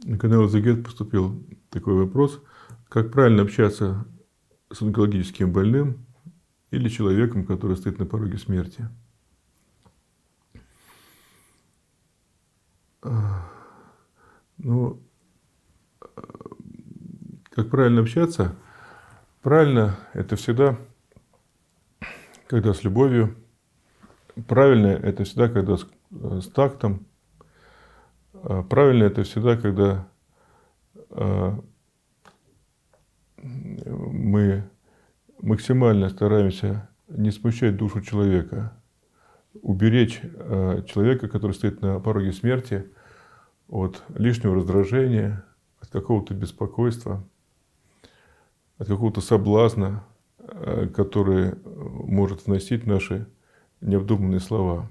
На канал Экзегет поступил такой вопрос: как правильно общаться с онкологическим больным или человеком, который стоит на пороге смерти? Ну, как правильно общаться? Правильно – это всегда, когда с любовью. Правильно – это всегда, когда с тактом. Правильно – это всегда, когда мы максимально стараемся не смущать душу человека, уберечь человека, который стоит на пороге смерти, от лишнего раздражения, от какого-то беспокойства, от какого-то соблазна, который может вносить наши необдуманные слова.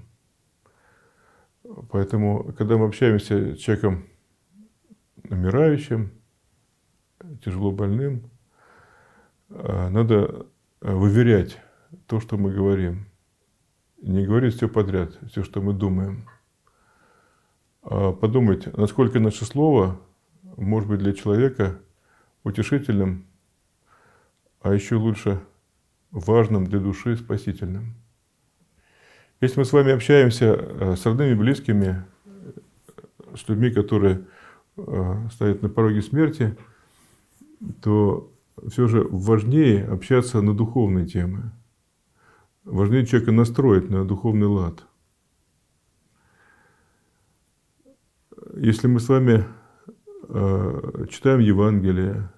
Поэтому, когда мы общаемся с человеком умирающим, тяжело больным, надо выверять то, что мы говорим. Не говорить все подряд, все, что мы думаем. А подумать, насколько наше слово может быть для человека утешительным, а еще лучше важным для души, спасительным. Если мы с вами общаемся с родными, близкими, с людьми, которые стоят на пороге смерти, то все же важнее общаться на духовные темы. Важнее человека настроить на духовный лад. Если мы с вами читаем Евангелие,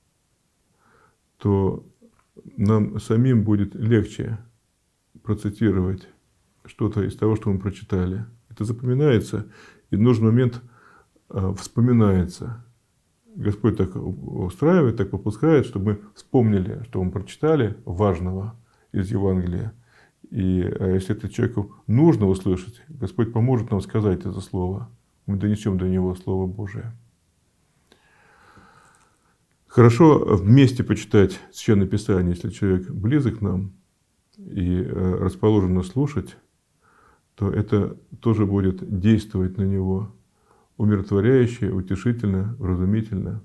то нам самим будет легче процитировать что-то из того, что мы прочитали. Это запоминается и в нужный момент вспоминается. Господь так устраивает, так попускает, чтобы мы вспомнили, что мы прочитали важного из Евангелия. И если это человеку нужно услышать, Господь поможет нам сказать это слово. Мы донесем до него Слово Божие. Хорошо вместе почитать Священное Писание, если человек близок к нам и расположен нас слушать, то это тоже будет действовать на него умиротворяюще, утешительно, вразумительно.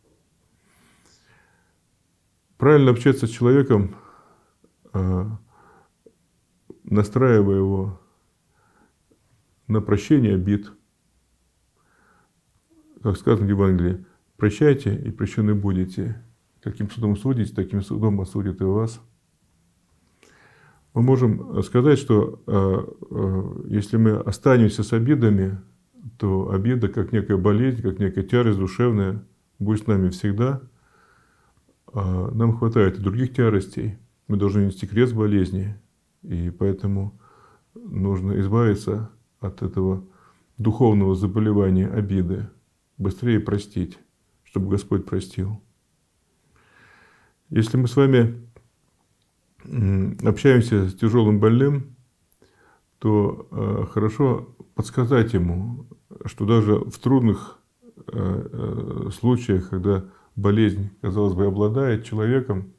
Правильно общаться с человеком, настраивая его на прощение обид. Как сказано в Евангелии: прощайте, и прощены будете. Каким судом судите, таким судом осудят и вас. Мы можем сказать, что если мы останемся с обидами, то обида, как некая болезнь, как некая тяжесть душевная, будет с нами всегда. Нам хватает и других тяжестей. Мы должны нести крест болезни, и поэтому нужно избавиться от этого духовного заболевания обиды, быстрее простить, чтобы Господь простил. Если мы с вами общаемся с тяжелым больным, то хорошо подсказать ему, что даже в трудных случаях, когда болезнь, казалось бы, обладает человеком,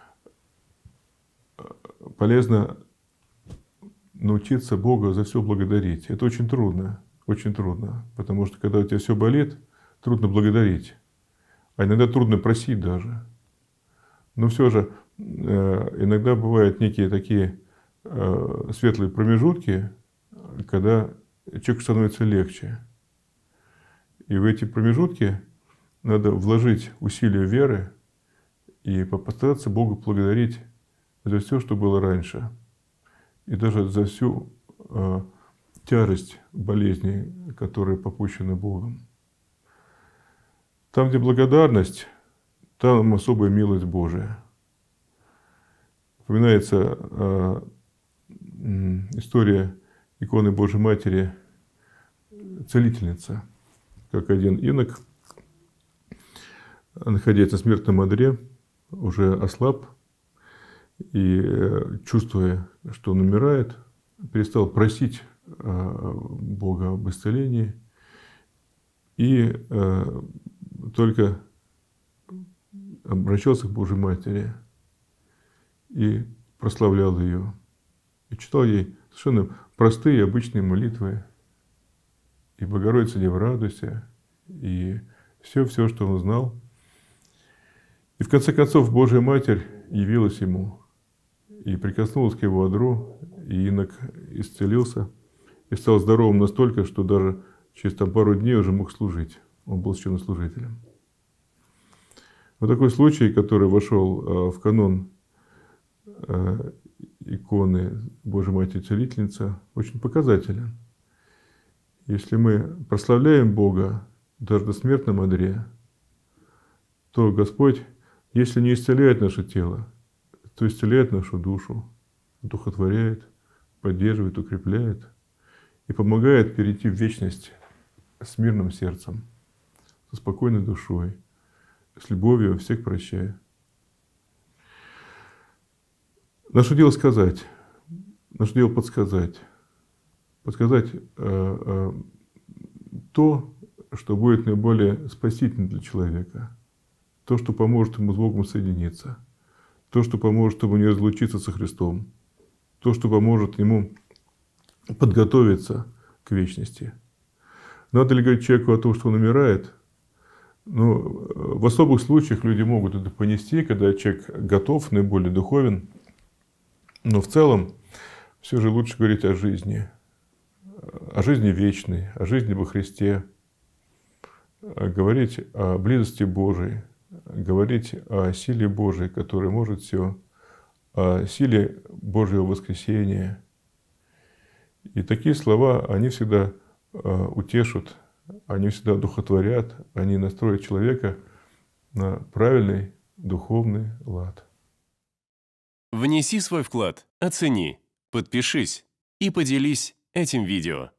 полезно научиться Бога за все благодарить. Это очень трудно, потому что когда у тебя все болит, трудно благодарить, а иногда трудно просить даже. Но все же иногда бывают некие такие светлые промежутки, когда человеку становится легче. И в эти промежутки надо вложить усилия веры и постараться Бога благодарить за все, что было раньше, и даже за всю тяжесть болезней, которые попущены Богом. Там, где благодарность, там особая милость Божия. Вспоминается история иконы Божьей Матери, целительница, как один инок, находясь на смертном одре, уже ослаб, и, чувствуя, что он умирает, перестал просить Бога об исцелении, и только обращался к Божьей Матери и прославлял ее, и читал ей совершенно простые обычные молитвы: «И Богородица, Дева, радуйся», и Все, что он знал. И в конце концов Божья Матерь явилась ему и прикоснулась к его одру, и инок исцелился и стал здоровым настолько, что даже через пару дней уже мог служить. Он был священнослужителем. Вот такой случай, который вошел в канон иконы Божьей Матери Целительница, очень показателен. Если мы прославляем Бога даже на смертном одре, то Господь, если не исцеляет наше тело, то исцеляет нашу душу, одухотворяет, поддерживает, укрепляет и помогает перейти в вечность с мирным сердцем, со спокойной душой, с любовью, всех прощая. Наше дело сказать, наше дело подсказать то, что будет наиболее спасительным для человека, то, что поможет ему с Богом соединиться, то, что поможет ему не разлучиться со Христом, то, что поможет ему подготовиться к вечности. Надо ли говорить человеку о том, что он умирает? Ну, в особых случаях люди могут это понести, когда человек готов, наиболее духовен. Но в целом все же лучше говорить о жизни вечной, о жизни во Христе, говорить о близости Божией, говорить о силе Божией, которая может все, о силе Божьего воскресения. И такие слова, они всегда утешат, они всегда духотворят, они настроят человека на правильный духовный лад. Внеси свой вклад, оцени, подпишись и поделись этим видео.